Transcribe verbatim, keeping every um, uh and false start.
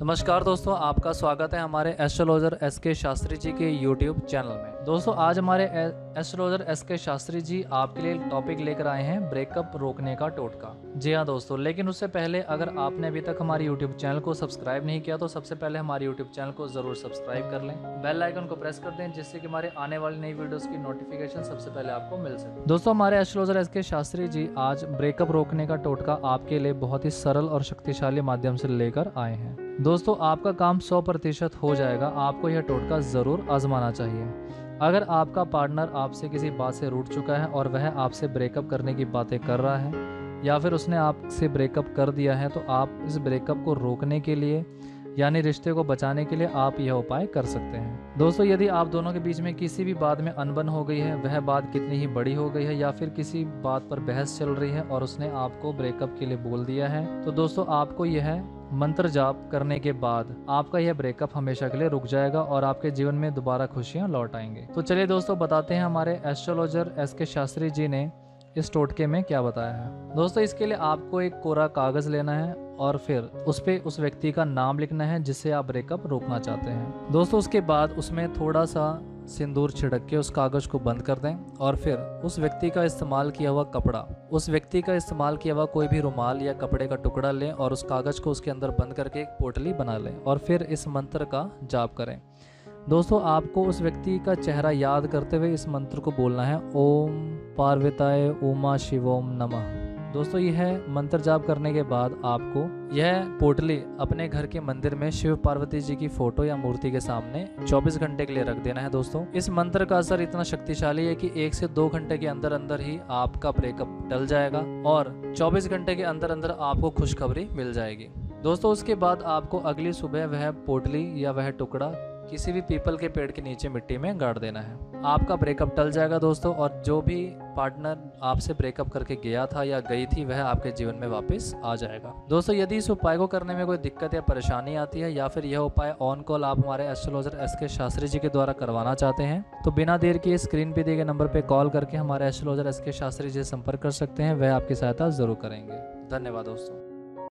नमस्कार दोस्तों, आपका स्वागत है हमारे एस्ट्रोलॉजर एस के शास्त्री जी के यूट्यूब चैनल में। दोस्तों आज हमारे एस्ट्रोलॉजर एस के शास्त्री जी आपके लिए टॉपिक लेकर आए हैं ब्रेकअप रोकने का टोटका। जी हाँ दोस्तों, लेकिन उससे पहले अगर आपने अभी तक हमारे यूट्यूब चैनल को सब्सक्राइब नहीं किया तो सबसे पहले हमारे यूट्यूब चैनल को जरूर सब्सक्राइब कर लें, बेल आइकन को प्रेस कर दें जिससे कि हमारे आने वाली नई वीडियोस की नोटिफिकेशन सबसे पहले आपको मिल सके। दोस्तों हमारे एस्ट्रोलॉजर एस के शास्त्री जी आज ब्रेकअप रोकने का टोटका आपके लिए बहुत ही सरल और शक्तिशाली माध्यम से लेकर आए हैं। दोस्तों आपका काम सौ प्रतिशत हो जाएगा, आपको यह टोटका ज़रूर आजमाना चाहिए। अगर आपका पार्टनर आपसे किसी बात से रूठ चुका है और वह आपसे ब्रेकअप करने की बातें कर रहा है या फिर उसने आपसे ब्रेकअप कर दिया है तो आप इस ब्रेकअप को रोकने के लिए यानी रिश्ते को बचाने के लिए आप यह उपाय कर सकते हैं। दोस्तों यदि आप दोनों के बीच में किसी भी बात में अनबन हो गई है, वह बात कितनी ही बड़ी हो गई है या फिर किसी बात पर बहस चल रही है और उसने आपको ब्रेकअप के लिए बोल दिया है, तो दोस्तों आपको यह मंत्र जाप करने के बाद आपका यह ब्रेकअप हमेशा के लिए रुक जाएगा और आपके जीवन में दोबारा खुशियां लौट आएंगे। तो चलिए दोस्तों बताते हैं हमारे एस्ट्रोलॉजर एस के शास्त्री जी ने इस टोटके में क्या बताया है। दोस्तों इसके लिए आपको एक कोरा कागज लेना है और फिर उस पे उस व्यक्ति का नाम लिखना है जिससे आप ब्रेकअप रोकना चाहते हैं। दोस्तों उसके बाद उसमें थोड़ा सा सिंदूर छिड़क के उस कागज को बंद कर दें और फिर उस व्यक्ति का इस्तेमाल किया हुआ कपड़ा उस व्यक्ति का इस्तेमाल किया हुआ कोई भी रुमाल या कपड़े का टुकड़ा लें और उस कागज को उसके अंदर बंद करके एक पोटली बना लें और फिर इस मंत्र का जाप करें। दोस्तों आपको उस व्यक्ति का चेहरा याद करते हुए इस मंत्र को बोलना है, ओम पार्वताय उमा शिवोम नमः। दोस्तों यह मंत्र जाप करने के बाद आपको यह पोटली अपने घर के मंदिर में शिव पार्वती जी की फोटो या मूर्ति के सामने चौबीस घंटे के लिए रख देना है। दोस्तों इस मंत्र का असर इतना शक्तिशाली है कि एक से दो घंटे के अंदर अंदर ही आपका ब्रेकअप टल जाएगा और चौबीस घंटे के अंदर अंदर आपको खुशखबरी मिल जाएगी। दोस्तों उसके बाद आपको अगली सुबह वह पोटली या वह टुकड़ा किसी भी पीपल के पेड़ के नीचे मिट्टी में गाड़ देना है। आपका ब्रेकअप टल जाएगा दोस्तों और जो भी पार्टनर आपसे ब्रेकअप करके गया था या गई थी वह आपके जीवन में वापस आ जाएगा। दोस्तों यदि इस उपाय को करने में कोई दिक्कत या परेशानी आती है या फिर यह उपाय ऑन कॉल आप हमारे एस्ट्रोलॉजर एस के शास्त्री जी के द्वारा करवाना चाहते हैं तो बिना देर किए स्क्रीन पे दिए गए नंबर पर कॉल करके हमारे एस्ट्रोलॉजर एस के शास्त्री जी से संपर्क कर सकते हैं, वह आपकी सहायता जरूर करेंगे। धन्यवाद दोस्तों।